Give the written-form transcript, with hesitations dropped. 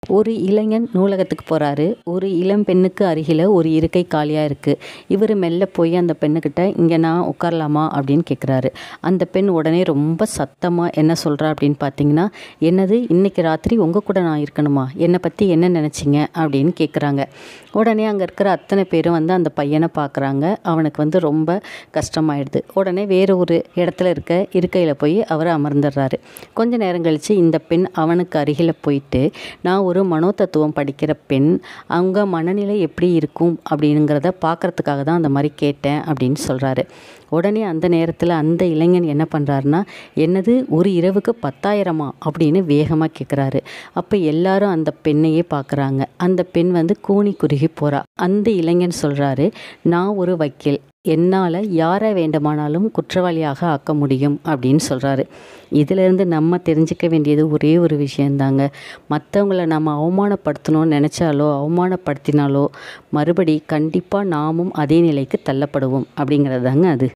ஒரு இளைஞன் நூலகத்துக்கு போகிறாரு. ஒரு இளம் பெண்ணுக்கு அருகில் ஒரு இருக்கை காலியாக இருக்குது. இவர் மெல்ல போய் அந்த பெண்ணுக்கிட்ட, இங்கே நான் உட்காரலாமா அப்படின்னு கேட்குறாரு. அந்த பெண் உடனே ரொம்ப சத்தமாக என்ன சொல்கிறா அப்படின்னு பார்த்தீங்கன்னா, என்னது இன்னைக்கு ராத்திரி உங்கள் கூட நான் இருக்கணுமா, என்னை பற்றி என்ன நினச்சிங்க அப்படின்னு கேட்குறாங்க. உடனே அங்கே இருக்கிற அத்தனை பேரும் அந்த பையனை பார்க்குறாங்க. அவனுக்கு ரொம்ப கஷ்டமாயிடுது. உடனே வேறு ஒரு இடத்துல இருக்க இருக்கையில் போய் அவர் அமர்ந்துடுறாரு. கொஞ்ச நேரம் கழித்து இந்த பெண் அவனுக்கு அருகில் போயிட்டு, நான் ஒரு மனோதத்துவம் படிக்கிற பெண், அவங்க மனநிலை எப்படி இருக்கும் அப்படிங்கிறத பார்க்குறதுக்காக தான் அந்த மாதிரி கேட்டேன் அப்படின்னு சொல்கிறாரு. உடனே அந்த நேரத்தில் அந்த இளைஞன் என்ன பண்ணுறாருன்னா, என்னது ஒரு இரவுக்கு 10,000 அப்படின்னு வேகமாக கேட்குறாரு. அப்போ எல்லாரும் அந்த பெண்ணையே பார்க்குறாங்க. அந்த பெண் கூனி குறுகி போகிறா. அந்த இளைஞன் சொல்கிறாரு, நான் ஒரு வக்கீல், என்னால் யாரை வேண்டுமானாலும் குற்றவாளியாக ஆக்க முடியும் அப்படின்னு சொல்கிறாரு. இதிலேருந்து நம்ம தெரிஞ்சிக்க வேண்டியது ஒரே ஒரு விஷயந்தாங்க. மற்றவங்கள நம்ம அவமானப்படுத்தணும்னு நினச்சாலோ அவமானப்படுத்தினாலோ மறுபடி கண்டிப்பாக நாமும் அதே நிலைக்கு தள்ளப்படுவோம் அப்படிங்கிறது தாங்க அது.